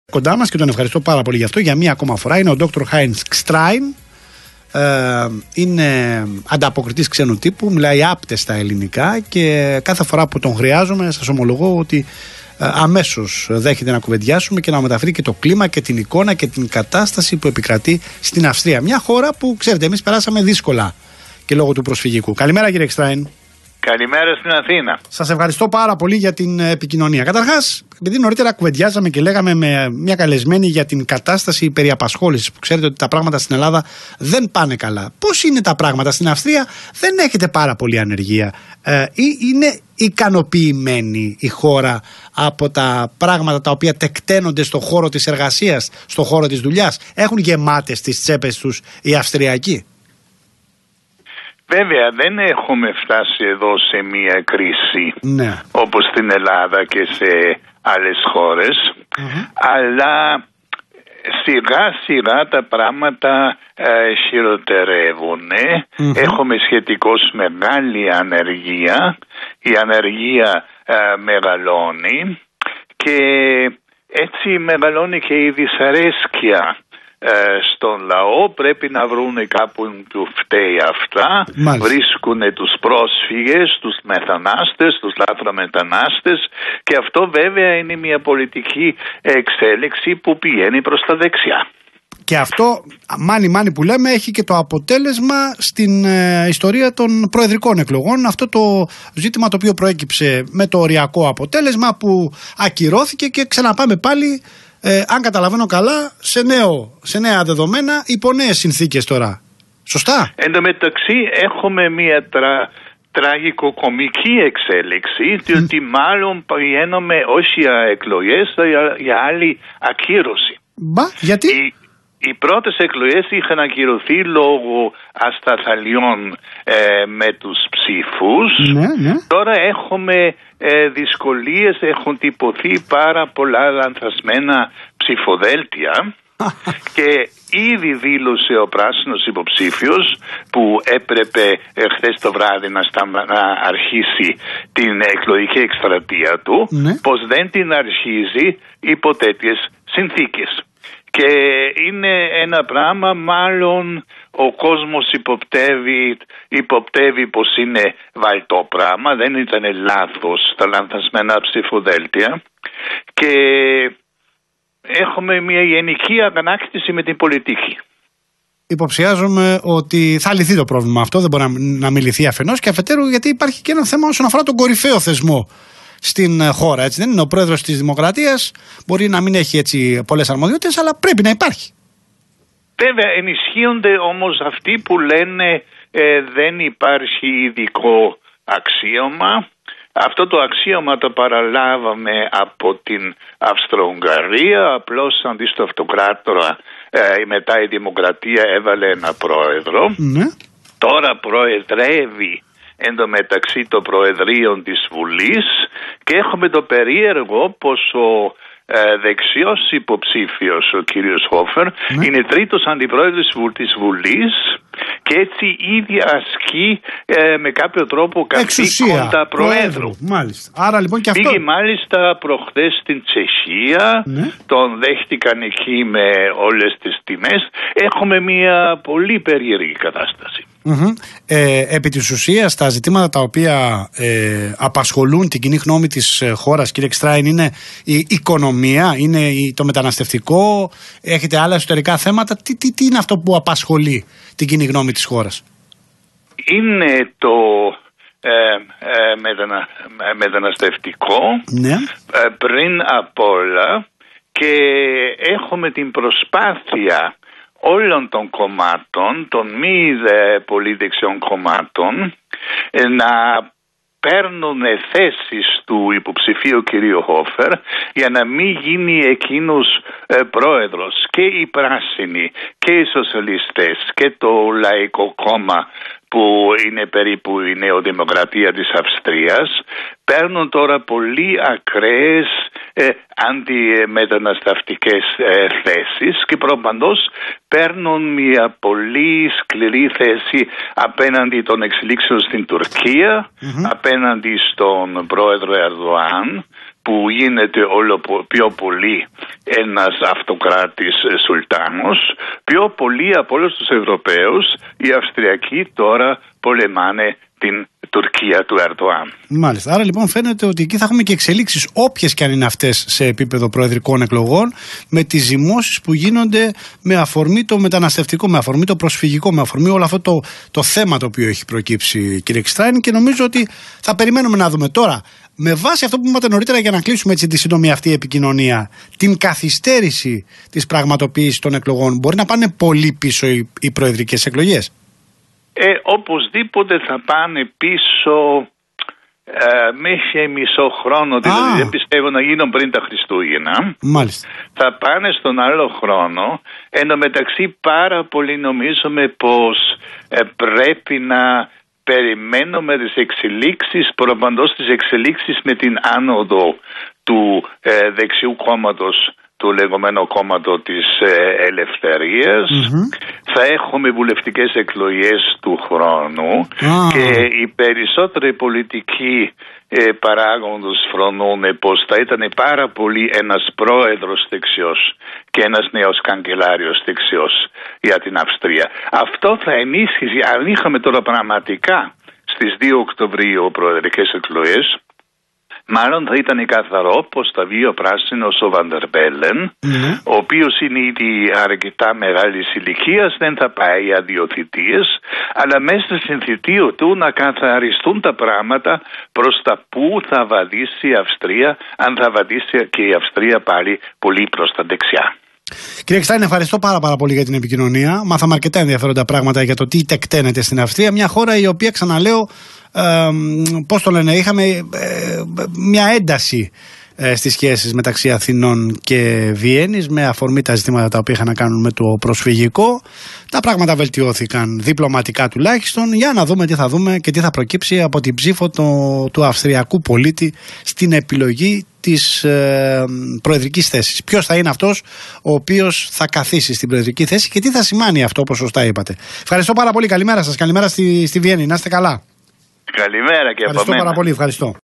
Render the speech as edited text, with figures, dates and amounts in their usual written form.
Κοντά μας και τον ευχαριστώ πάρα πολύ γι' αυτό για μία ακόμα φορά. Είναι ο Dr. Heinz Gstrein. Είναι ανταποκριτής ξένου τύπου, μιλάει άπτεστα ελληνικά και κάθε φορά που τον χρειάζομαι σας ομολογώ ότι αμέσως δέχεται να κουβεντιάσουμε και να μεταφέρει και το κλίμα και την εικόνα και την κατάσταση που επικρατεί στην Αυστρία. Μια χώρα που ξέρετε εμείς περάσαμε δύσκολα και λόγω του προσφυγικού. Καλημέρα κύριε Gstrein. Καλημέρα στην Αθήνα. Σας ευχαριστώ πάρα πολύ για την επικοινωνία. Καταρχάς, επειδή νωρίτερα κουβεντιάζαμε και λέγαμε με μια καλεσμένη για την κατάσταση περί απασχόλησης, που ξέρετε ότι τα πράγματα στην Ελλάδα δεν πάνε καλά. Πώς είναι τα πράγματα στην Αυστρία? Δεν έχετε πάρα πολύ ανεργία ή είναι ικανοποιημένη η χώρα από τα πράγματα τα οποία τεκταίνονται στον χώρο της εργασίας, στον χώρο της δουλειάς? Έχουν γεμάτες τις τσέπες τους οι Αυστριακοί? Βέβαια δεν έχουμε φτάσει εδώ σε μια κρίση όπως στην Ελλάδα και σε άλλες χώρες, αλλά σιγά σιγά τα πράγματα χειροτερεύουν. Έχουμε σχετικώς μεγάλη ανεργία, η ανεργία μεγαλώνει και έτσι μεγαλώνει και η δυσαρέσκεια στον λαό. Πρέπει να βρουν κάπου που φταίει αυτά. Βρίσκουν τους πρόσφυγες, τους μετανάστες, τους λάθρομετανάστες, και αυτό βέβαια είναι μια πολιτική εξέλιξη που πηγαίνει προς τα δεξιά. Και αυτό, μάνι που λέμε, έχει και το αποτέλεσμα στην ιστορία των προεδρικών εκλογών. Αυτό το ζήτημα το οποίο προέκυψε με το οριακό αποτέλεσμα που ακυρώθηκε και ξαναπάμε πάλι, αν καταλαβαίνω καλά, σε νέα δεδομένα, υπό νέες συνθήκες τώρα. Σωστά? Εν τω μεταξύ έχουμε μια τραγικοκομική εξέλιξη, διότι μάλλον πηγαίνουμε όχι για εκλογές, αλλά για άλλη ακύρωση. Γιατί? Οι πρώτες εκλογές είχαν ακυρωθεί λόγω ασταθαλιών με τους ψήφους. Τώρα έχουμε δυσκολίες, έχουν τυπωθεί πάρα πολλά λανθασμένα ψηφοδέλτια και ήδη δήλωσε ο πράσινος υποψήφιος, που έπρεπε χθες το βράδυ να αρχίσει την εκλογική εκστρατεία του, πως δεν την αρχίζει υπό τέτοιες συνθήκες. Και είναι ένα πράγμα, μάλλον ο κόσμος υποπτεύει πως είναι βαλτό πράγμα, δεν ήταν λάθος τα λανθασμένα ψηφοδέλτια, και έχουμε μια γενική αγανάκτηση με την πολιτική. Υποψιάζομαι ότι θα λυθεί το πρόβλημα αυτό, δεν μπορεί να μην λυθεί αφενός, και αφετέρου γιατί υπάρχει και ένα θέμα όσον αφορά τον κορυφαίο θεσμό στην χώρα, έτσι δεν είναι? Ο πρόεδρος της Δημοκρατίας μπορεί να μην έχει έτσι πολλές αρμοδιότητες, αλλά πρέπει να υπάρχει. Βέβαια ενισχύονται όμως αυτοί που λένε δεν υπάρχει ειδικό αξίωμα. Αυτό το αξίωμα το παραλάβαμε από την Αυστρο-Ουγγαρία, απλώς αντί στο αυτοκράτορα μετά η Δημοκρατία έβαλε ένα πρόεδρο. Τώρα προεδρεύει εν τω μεταξύ το Προεδρείο της Βουλής, και έχουμε το περίεργο πως ο δεξιός υποψήφιος, ο κύριος Χόφερ, είναι τρίτος αντιπρόεδρος της Βουλής και έτσι ήδη ασκεί με κάποιο τρόπο καθήκοντα προέδρου. Μάλιστα. Άρα λοιπόν και αυτό. Πήγε μάλιστα προχθές στην Τσεχία, τον δέχτηκαν εκεί με όλες τις τιμές. Έχουμε μια πολύ περίεργη κατάσταση. Επί της ουσίας τα ζητήματα τα οποία απασχολούν την κοινή γνώμη της χώρας, κύριε Gstrein, είναι η οικονομία, είναι το μεταναστευτικό, έχετε άλλα εσωτερικά θέματα? Τι είναι αυτό που απασχολεί την κοινή γνώμη της χώρας? Είναι το μεταναστευτικό πριν απ' όλα, και έχουμε την προσπάθεια όλων των κομμάτων, των μη πολύ δεξιών κομμάτων, να παίρνουν θέσεις του υποψηφίου κυρίου Χόφερ για να μην γίνει εκείνος πρόεδρος. Και οι πράσινοι και οι σοσιαλιστές και το Λαϊκό Κόμμα, που είναι περίπου η νεοδημοκρατία της Αυστρίας, παίρνουν τώρα πολύ ακραίες αντιμεταναστευτικές θέσεις και προπαντός παίρνουν μια πολύ σκληρή θέση απέναντι των εξελίξεων στην Τουρκία, απέναντι στον πρόεδρο Ερντογάν, που γίνεται όλο πιο πολύ ένας αυτοκράτης σουλτάνος, πιο πολύ από όλους τους Ευρωπαίους οι Αυστριακοί τώρα πολεμάνε την Τουρκία του Ερντοάν. Μάλιστα. Άρα λοιπόν φαίνεται ότι εκεί θα έχουμε και εξελίξεις, όποιες και αν είναι αυτές σε επίπεδο προεδρικών εκλογών, με τις ζυμώσεις που γίνονται με αφορμή το μεταναστευτικό, με αφορμή το προσφυγικό, με αφορμή όλο αυτό το θέμα το οποίο έχει προκύψει, κύριε Κιστράιν, και νομίζω ότι θα περιμένουμε να δούμε τώρα. Με βάση αυτό που είπατε νωρίτερα, για να κλείσουμε έτσι τη σύντομη αυτή επικοινωνία, την καθυστέρηση της πραγματοποίησης των εκλογών, μπορεί να πάνε πολύ πίσω οι προεδρικές εκλογές? Οπωσδήποτε θα πάνε πίσω μέχρι μισό χρόνο, δηλαδή δεν πιστεύω να γίνουν πριν τα Χριστούγεννα. Μάλιστα. Θα πάνε στον άλλο χρόνο. Εν τω μεταξύ πάρα πολύ νομίζουμε πως πρέπει να περιμένουμε τις εξελίξεις, προπαντός τις εξελίξεις με την άνοδο του δεξιού κόμματος, του λεγόμενου κόμματο της Ελευθερίας. Θα έχουμε βουλευτικές εκλογές του χρόνου και οι περισσότεροι πολιτικοί παράγοντες φρονούν πως θα ήταν πάρα πολύ ένας πρόεδρος δεξιός και ένας νέος καγκελάριος δεξιός για την Αυστρία. Αυτό θα ενίσχυσει, αν είχαμε τώρα πραγματικά στις 2 Οκτωβρίου προεδρικές εκλογές, μάλλον θα ήταν καθαρό πως θα βγει ο πράσινος ο Βαντερ Μπέλεν, ο οποίος είναι ήδη αρκετά μεγάλης ηλικίας, δεν θα πάει για 2 θητείες, αλλά μέσα στην θητείο του να καθαριστούν τα πράγματα προς τα που θα βαδίσει η Αυστρία, αν θα βαδίσει και η Αυστρία πάλι πολύ προς τα δεξιά. Κύριε Κιστράιν, ευχαριστώ πάρα πολύ για την επικοινωνία. Μάθαμε αρκετά ενδιαφέροντα πράγματα για το τι τεκταίνεται στην Αυστρία. Μια χώρα η οποία, ξαναλέω, πώς το λένε, είχαμε μια ένταση στις σχέσεις μεταξύ Αθηνών και Βιέννης με αφορμή τα ζητήματα τα οποία είχαν να κάνουν με το προσφυγικό. Τα πράγματα βελτιώθηκαν διπλωματικά τουλάχιστον. Για να δούμε τι θα δούμε και τι θα προκύψει από την ψήφο του αυστριακού πολίτη στην επιλογή της προεδρικής θέσης. Ποιος θα είναι αυτός ο οποίος θα καθίσει στην προεδρική θέση και τι θα σημάνει αυτό, όπως σωστά είπατε. Ευχαριστώ πάρα πολύ. Καλημέρα σας. Καλημέρα στη Βιέννη. Να είστε καλά. Καλημέρα και από μένα. Ευχαριστώ πάρα πολύ. Ευχαριστώ.